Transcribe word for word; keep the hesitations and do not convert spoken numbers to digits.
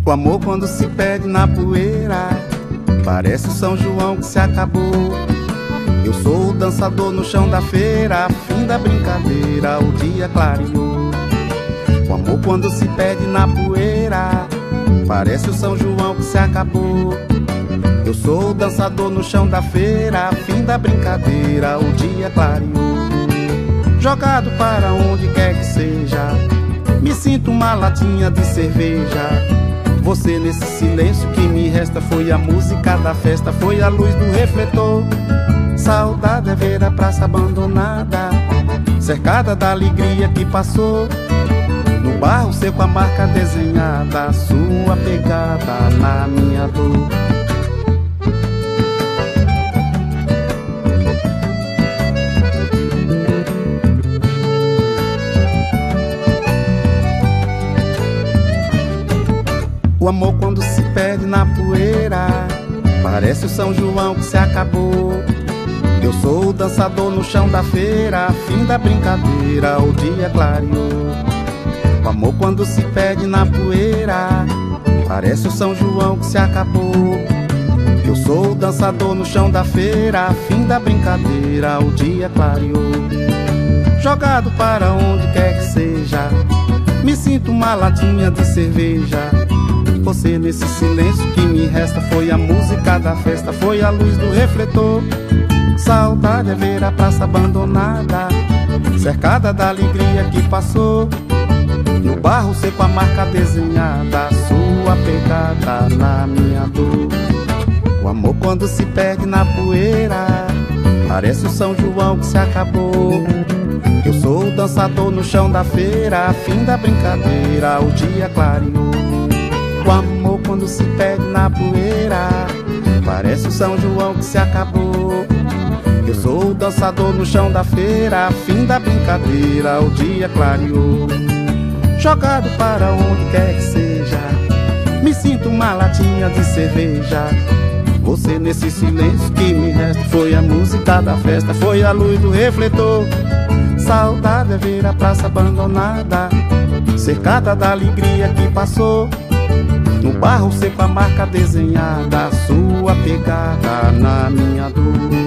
O amor quando se perde na poeira parece o São João que se acabou. Eu sou o dançador no chão da feira, fim da brincadeira, o dia clareou. O amor quando se perde na poeira parece o São João que se acabou. Eu sou o dançador no chão da feira, fim da brincadeira, o dia clareou. Jogado para onde quer que seja, me sinto uma latinha de cerveja. Você nesse silêncio que me resta, foi a música da festa, foi a luz do refletor. Saudade é ver a praça abandonada, cercada da alegria que passou. No barro seco a marca desenhada, sua pegada na minha dor. O amor quando se perde na poeira parece o São João que se acabou. Eu sou o dançador no chão da feira, fim da brincadeira, o dia clareou. O amor quando se perde na poeira parece o São João que se acabou. Eu sou o dançador no chão da feira, fim da brincadeira, o dia clareou. Jogado para onde quer que seja, me sinto uma latinha de cerveja. Você nesse silêncio que me resta, foi a música da festa, foi a luz do refletor. Saudade é ver a praça abandonada, cercada da alegria que passou. No barro seco a marca desenhada, sua pegada na minha dor. O amor quando se perde na poeira parece o São João que se acabou. Eu sou o dançador no chão da feira, fim da brincadeira, o dia clareou. O amor quando se perde na poeira parece o São João que se acabou. Eu sou o dançador no chão da feira, fim da brincadeira, o dia clareou. Jogado para onde quer que seja, me sinto uma latinha de cerveja. Você nesse silêncio que me resta, foi a música da festa, foi a luz do refletor. Saudade é ver a praça abandonada, cercada da alegria que passou. No barro seco a marca desenhada, sua pegada na minha dor.